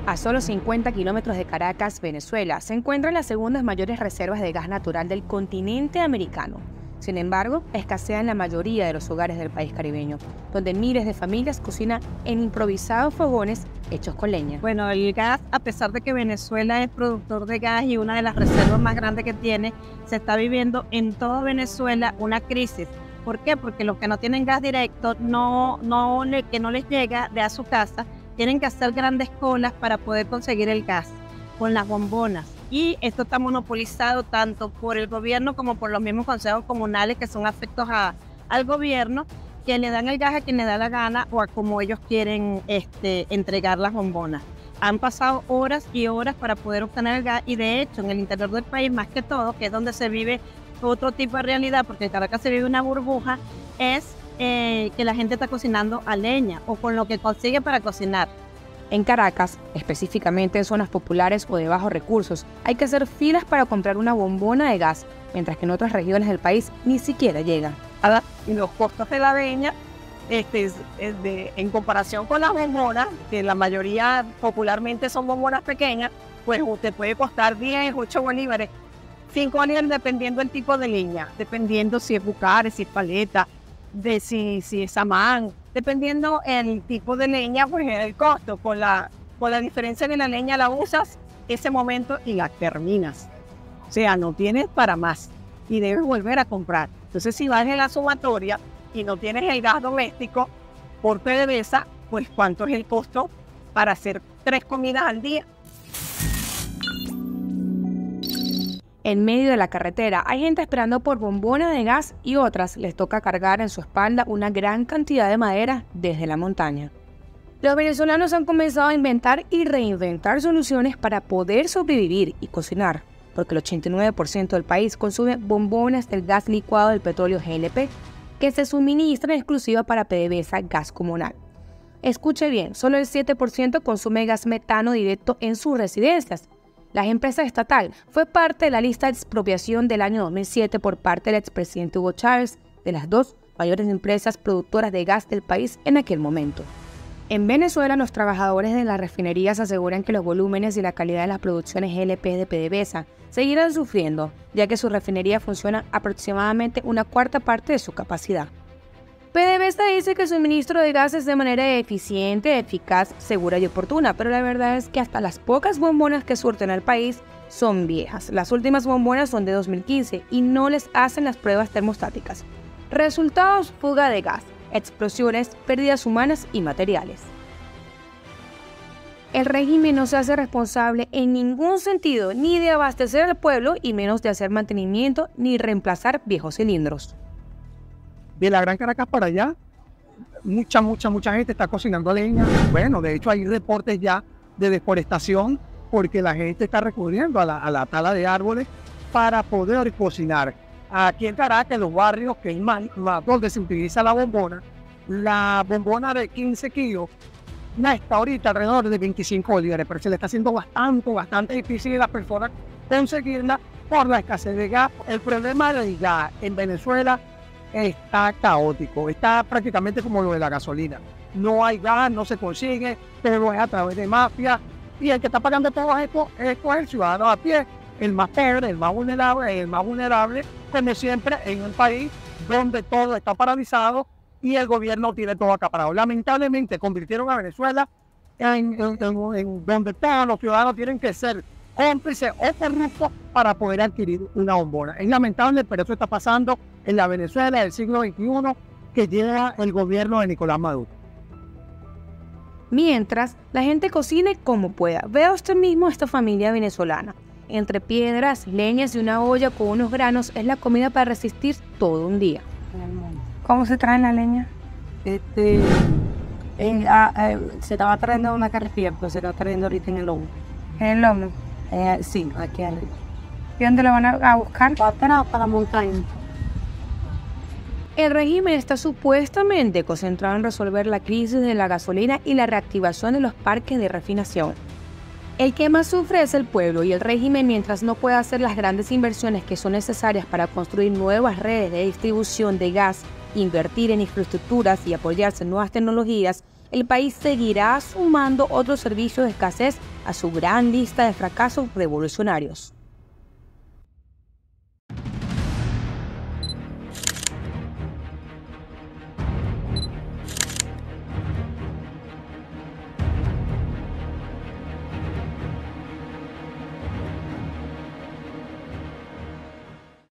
A solo 50 kilómetros de Caracas, Venezuela, se encuentran las segundas mayores reservas de gas natural del continente americano. Sin embargo, escasea en la mayoría de los hogares del país caribeño, donde miles de familias cocinan en improvisados fogones hechos con leña. Bueno, el gas, a pesar de que Venezuela es productor de gas y una de las reservas más grandes que tiene, se está viviendo en toda Venezuela una crisis. ¿Por qué? Porque los que no tienen gas directo, que no les llega de a su casa, tienen que hacer grandes colas para poder conseguir el gas con las bombonas. Y esto está monopolizado tanto por el gobierno como por los mismos consejos comunales que son afectos al gobierno, que le dan el gas a quien le da la gana o a como ellos quieren entregar las bombonas. Han pasado horas y horas para poder obtener el gas y de hecho en el interior del país más que todo, que es donde se vive otro tipo de realidad, porque en Caracas se vive una burbuja, es que la gente está cocinando a leña o con lo que consigue para cocinar. En Caracas, específicamente en zonas populares o de bajos recursos, hay que hacer filas para comprar una bombona de gas, mientras que en otras regiones del país ni siquiera llega. Y los costos de la leña, en comparación con las bombonas, que la mayoría popularmente son bombonas pequeñas, pues usted puede costar 10, 8 bolívares, 5 bolívares dependiendo del tipo de leña, dependiendo si es bucares, si es paleta, si es samán, dependiendo el tipo de leña, pues el costo. Con la diferencia de la leña la usas ese momento y la terminas. O sea, no tienes para más y debes volver a comprar. Entonces, si vas en la sumatoria y no tienes el gas doméstico por PDVSA, pues ¿cuánto es el costo para hacer 3 comidas al día? En medio de la carretera hay gente esperando por bombona de gas y otras les toca cargar en su espalda una gran cantidad de madera desde la montaña. Los venezolanos han comenzado a inventar y reinventar soluciones para poder sobrevivir y cocinar, porque el 89% del país consume bombonas del gas licuado del petróleo GLP, que se suministran en exclusiva para PDVSA gas comunal. Escuche bien, solo el 7% consume gas metano directo en sus residencias. La empresa estatal fue parte de la lista de expropiación del año 2007 por parte del expresidente Hugo Chávez, de las 2 mayores empresas productoras de gas del país en aquel momento. En Venezuela, los trabajadores de las refinerías aseguran que los volúmenes y la calidad de las producciones GLP de PDVSA seguirán sufriendo, ya que su refinería funciona aproximadamente una cuarta parte de su capacidad. PDVSA dice que el suministro de gas es de manera eficiente, eficaz, segura y oportuna, pero la verdad es que hasta las pocas bombonas que surten al país son viejas. Las últimas bombonas son de 2015 y no les hacen las pruebas termostáticas. Resultados: fuga de gas, explosiones, pérdidas humanas y materiales. El régimen no se hace responsable en ningún sentido ni de abastecer al pueblo y menos de hacer mantenimiento ni reemplazar viejos cilindros. De la Gran Caracas para allá, mucha gente está cocinando leña. Bueno, de hecho hay reportes ya de deforestación porque la gente está recurriendo a la tala de árboles para poder cocinar. Aquí en Caracas, en los barrios que es más donde se utiliza la bombona de 15 kilos está ahorita alrededor de 25 bolívares, pero se le está haciendo bastante difícil a las personas conseguirla por la escasez de gas. El problema del gas en Venezuela está caótico, está prácticamente como lo de la gasolina. No hay gas, no se consigue, pero es a través de mafias. Y el que está pagando todo esto es el ciudadano a pie, el más pobre, el más vulnerable, como siempre en un país donde todo está paralizado y el gobierno tiene todo acaparado. Lamentablemente convirtieron a Venezuela en donde todos los ciudadanos tienen que ser cómplices o corruptos para poder adquirir una bombona. Es lamentable, pero eso está pasando en la Venezuela del siglo XXI que lleva el gobierno de Nicolás Maduro. Mientras, la gente cocine como pueda. Vea usted mismo esta familia venezolana. Entre piedras, leñas y una olla con unos granos es la comida para resistir todo un día. ¿Cómo se trae la leña? Se estaba trayendo una carretilla, pero se está trayendo ahorita en el lomo. ¿En el lomo? Sí, aquí arriba. ¿Y dónde lo van a buscar? Para la montaña. El régimen está supuestamente concentrado en resolver la crisis de la gasolina y la reactivación de los parques de refinación. El que más sufre es el pueblo y el régimen, mientras no pueda hacer las grandes inversiones que son necesarias para construir nuevas redes de distribución de gas, invertir en infraestructuras y apoyarse en nuevas tecnologías, el país seguirá sumando otros servicios de escasez a su gran lista de fracasos revolucionarios.